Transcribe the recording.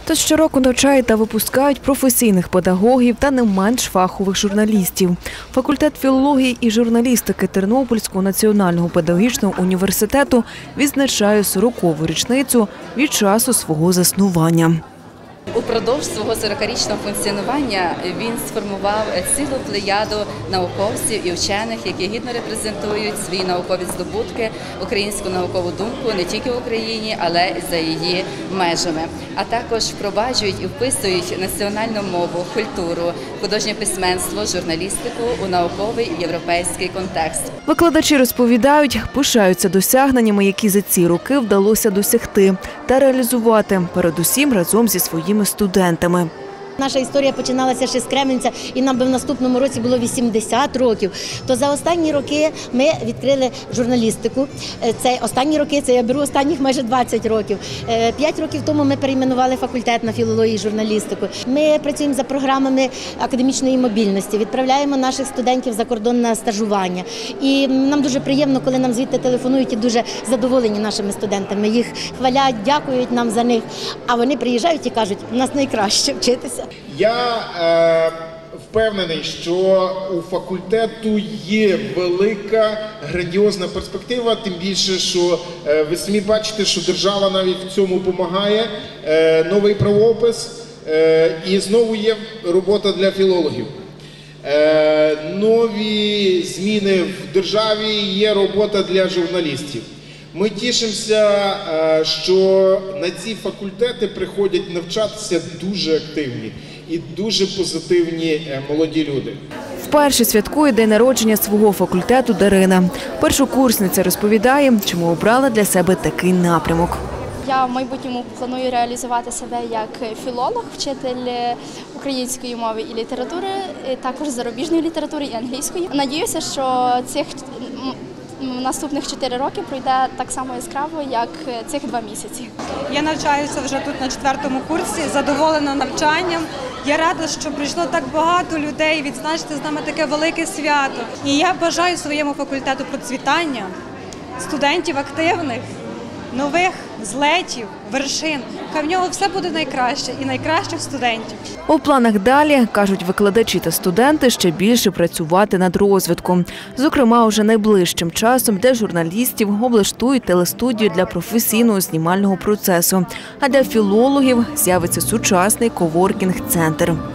Тож щороку навчають та випускають професійних педагогів та не менш фахових журналістів. Факультет філології і журналістики Тернопільського національного педагогічного університету відзначає 40-ту річницю від часу свого заснування. Упродовж свого 40-річного функціонування він сформував цілу плеяду науковців і вчених, які гідно репрезентують свої наукові здобутки, українську наукову думку не тільки в Україні, але й за її межами. А також впроваджують і вписують національну мову, культуру, художнє письменство, журналістику у науковий європейський контекст. Викладачі розповідають, пишаються досягненнями, які за ці роки вдалося досягти та реалізувати, передусім разом зі своїми студентами. Наша історія починалася ще з Кременця, і нам би в наступному році було 80 років. То за останні роки ми відкрили журналістику. Це останні роки, це я беру останніх майже 20 років. 5 років тому ми перейменували факультет на філологію і журналістику. Ми працюємо за програмами академічної мобільності, відправляємо наших студентів за кордон на стажування. І нам дуже приємно, коли нам звідти телефонують і дуже задоволені нашими студентами. Їх хвалять, дякують нам за них, а вони приїжджають і кажуть, у нас найкраще вчитися. Я впевнений, що у факультету є велика, грандіозна перспектива, тим більше, що ви самі бачите, що держава навіть в цьому допомагає, новий правопис, і знову є робота для філологів. Нові зміни в державі, є робота для журналістів. Ми тішимося, що на ці факультети приходять навчатися дуже активні і дуже позитивні молоді люди. Вперше святкує день народження свого факультету Дарина. Першокурсниця розповідає, чому обрала для себе такий напрямок. Я в майбутньому планую реалізувати себе як філолог, вчитель української мови і літератури, також зарубіжної літератури і англійської. Надіюся, що цих наступних 4 роки пройде так само яскраво, як цих 2 місяці. Я навчаюся вже тут на 4-му курсі, задоволена навчанням. Я рада, що прийшло так багато людей відзначити з нами таке велике свято. І я бажаю своєму факультету процвітання, студентів активних, нових злетів, вершин. Хай в нього все буде найкраще і найкращих студентів. У планах далі, кажуть викладачі та студенти, ще більше працювати над розвитком. Зокрема, уже найближчим часом для журналістів облаштують телестудію для професійного знімального процесу, а для філологів з'явиться сучасний коворкінг-центр.